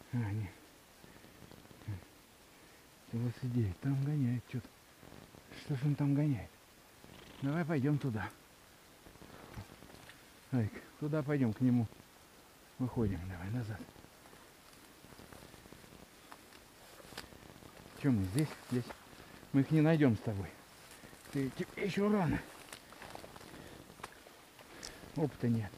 Они. 29. Там гоняет что-то. Что ж он там гоняет? Давай пойдем туда. Айк, туда пойдем к нему. Выходим, давай назад. Чем мы здесь? Здесь. Мы их не найдем с тобой. Тебе еще рано. Опыта нет.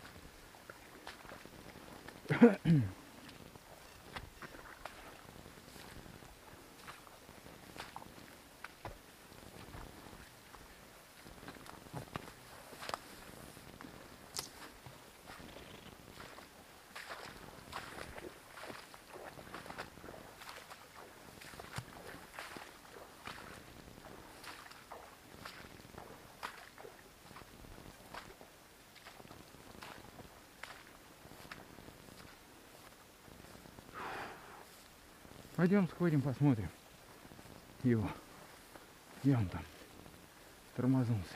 Пойдем сходим, посмотрим его. Где он там? Тормознулся.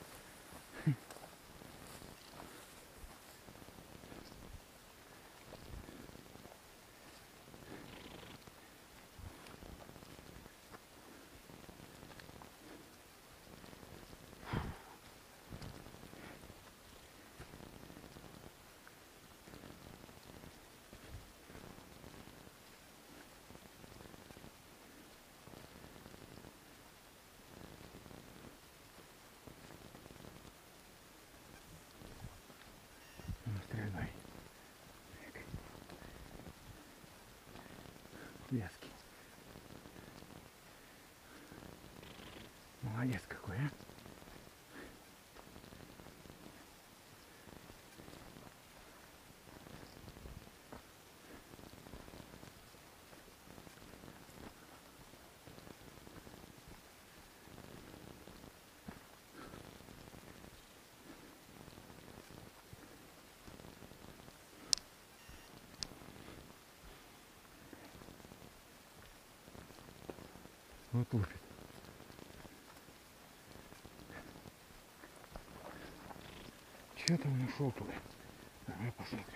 Стреляй. Вязки. Молодец какой, а? Вот лупит. Че там нашел туда? Давай посмотрим.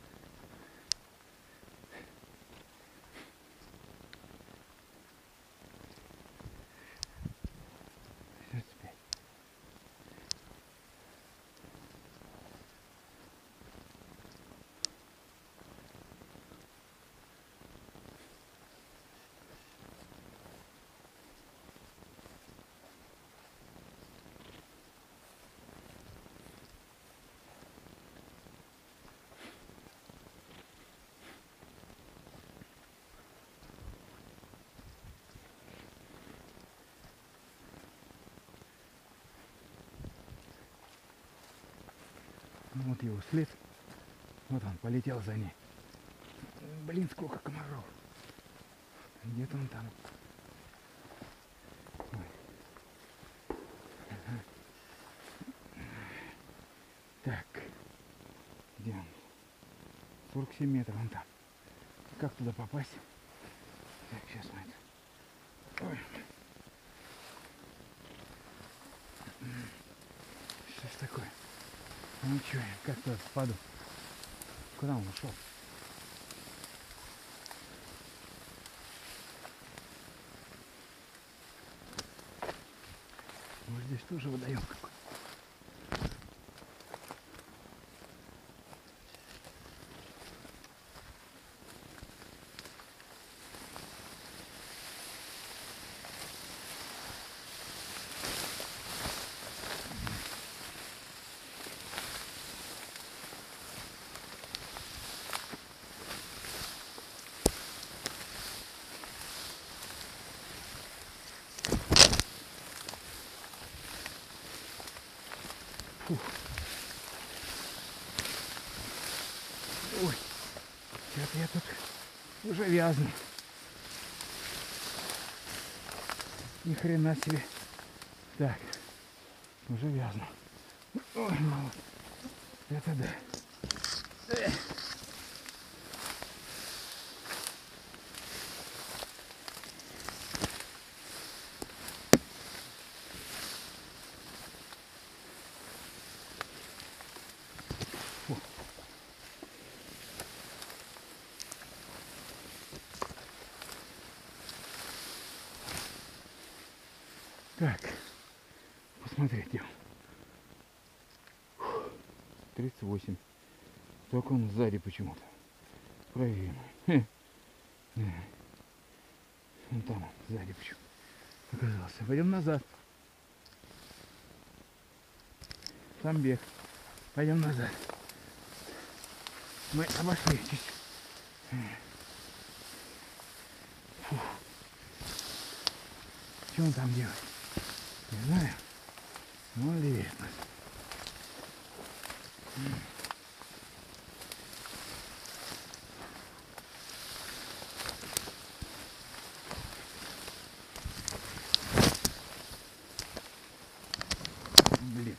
Вот его след. Вот он полетел за ней. Блин, сколько комаров. Где-то он там. Ой. Ага. Так. Где он? 47 метров он там. Как туда попасть? Так, сейчас мы это. Ой. Что ж такое? Ничего, как туда впаду? Куда он ушел? Вот здесь тоже водоем какой. Фух. Ой, что-то я тут уже вязну. Ни хрена себе. Так, уже вязну. Ой, ну вот. Это да. Так, посмотреть его. 38. Только он сзади почему-то. Проверим. Вон там он, сзади почему оказался. Пойдем назад. Там бег. Пойдем назад. Мы обошли чуть. Что он там делает? Не знаю. Но он левеет нас. Блин.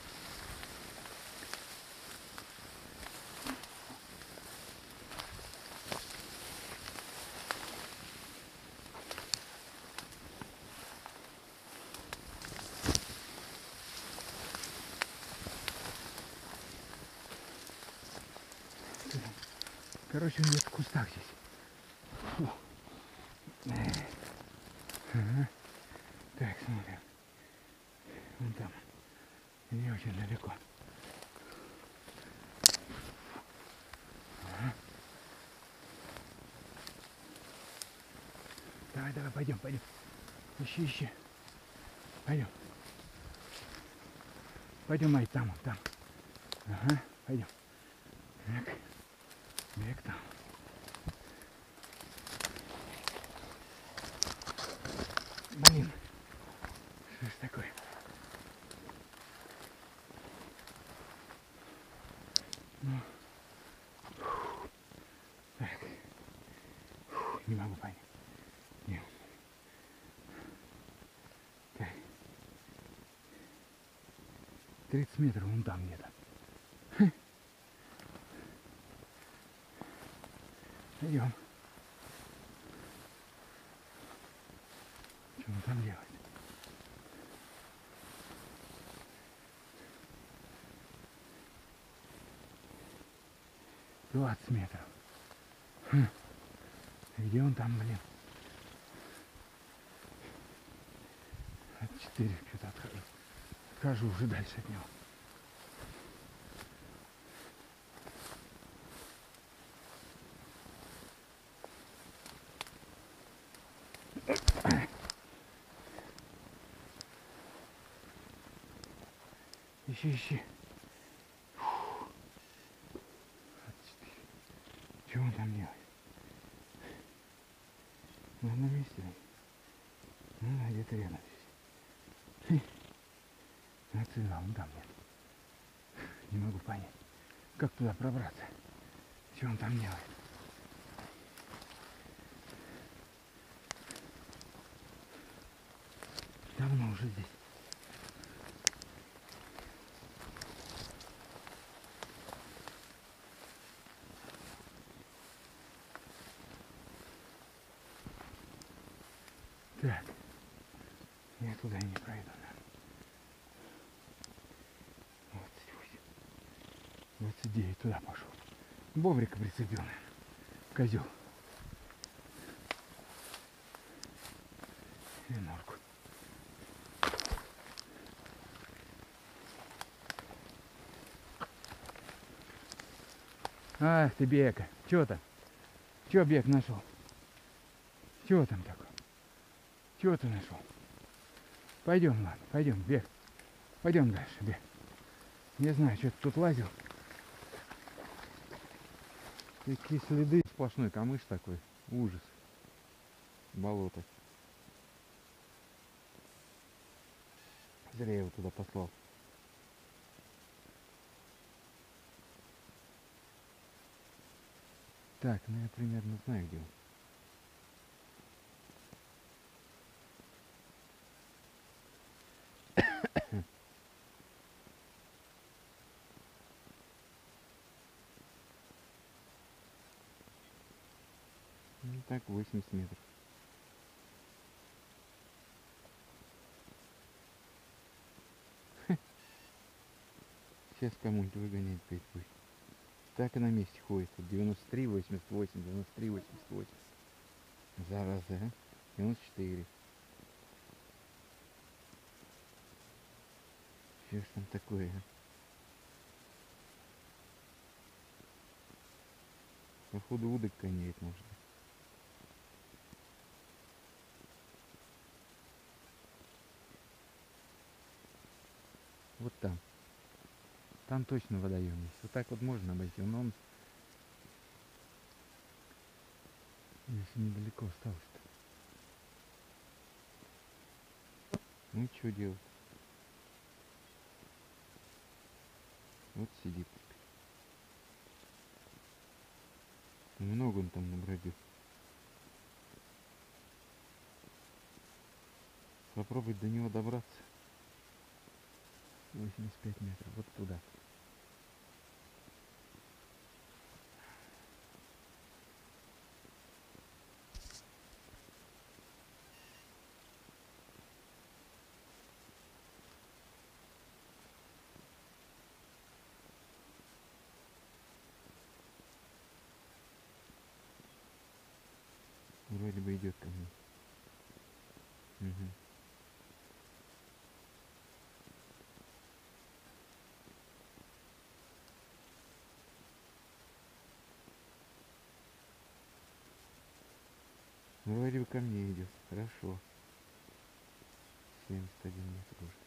Короче, он где-то в кустах здесь. Фу. Ага. Так, смотрим. Вон там. Не очень далеко. Ага. Давай, давай, пойдем, пойдем. Ищи, ищи. Пойдем. Пойдем, Ай, там, там. Ага, пойдем. Так. Бег там. Блин. Что ж такое? Ну. Так. Не могу понять. Не. Так. 30 метров вон там где-то. Идем. Что он там делает? — 20 метров. Где он там, блин? 4 что-то отхожу. Отхожу уже дальше от него. Ищи, ищи. 24. Чего он там делает? Ну, на месте. Ну, да, где-то рядом здесь. Отсюда, вон там нет. Не могу понять, как туда пробраться. Что он там делает? Давно уже здесь. Так, я туда не пройду. 28. 29 туда пошел. Бобрика прицепил, наверное. Козел. И норку. Ах ты, Бека. Чё там? Чё Бек нашел? Чё там такое? Чего ты нашел? Пойдем, ладно, пойдем, Бек. Пойдем дальше, Бек. Не знаю, что ты тут лазил. Такие следы, сплошной камыш такой. Ужас. Болото. Зря я его туда послал. Так, ну я примерно знаю, где он. Ну так, 80 метров. Сейчас кому-нибудь выгонять опять будет. Так и на месте ходит. 93, 88, 93, 88. Зараза, а? 94. Что ж там такое? Походу удок гоняет, может. Вот там. Там точно водоем есть. Вот так вот можно обойти. Но он Здесь недалеко осталось-то. ну и что делать? Вот сидит. Много он там набродил. Попробовать до него добраться. 85 метров. Вот туда. Вроде бы идет ко мне. Угу. Вроде бы ко мне идет. Хорошо. 71 метр уже.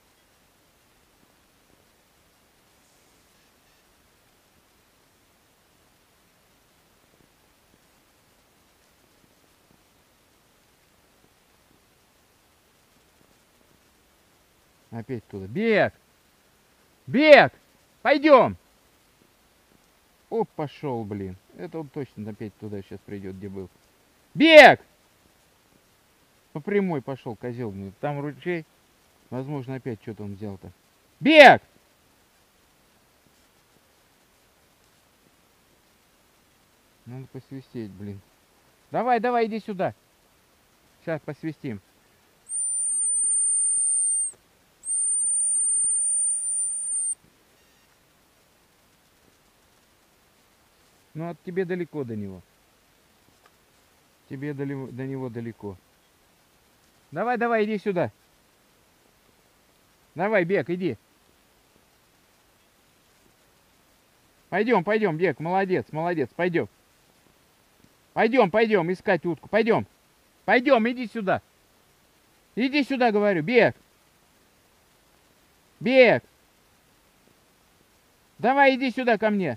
Опять туда. Бег! Бег! Пойдем! Оп, пошел, блин. Это он точно опять туда сейчас придет, где был. Бег! По прямой пошел, козел. Блин. Там ручей. Возможно, опять что-то он взял-то. Бег! Надо посвистеть, блин. Давай, давай, иди сюда. Сейчас посвистим. Ну, от тебе далеко до него. Тебе до него далеко. Давай, давай, иди сюда. Давай, Бег, иди. Пойдем, пойдем, Бег, молодец, молодец, пойдем. Пойдем, пойдем искать утку, пойдем. Пойдем, иди сюда. Иди сюда, говорю, Бег. Бег. Давай, иди сюда ко мне.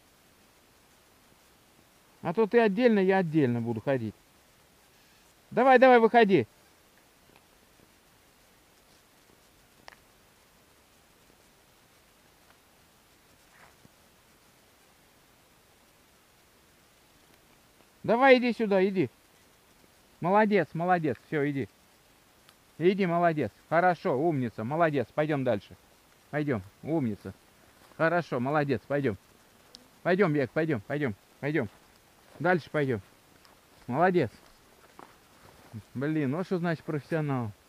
А то ты отдельно, я отдельно буду ходить. Давай, давай, выходи. Давай, иди сюда, иди. Молодец, молодец, все, иди. Иди, молодец. Хорошо, умница, молодец. Пойдем дальше. Пойдем, умница. Хорошо, молодец, пойдем. Пойдем, Бег, пойдем, пойдем, пойдем. Дальше пойдем. Молодец. Блин, вот что значит профессионал.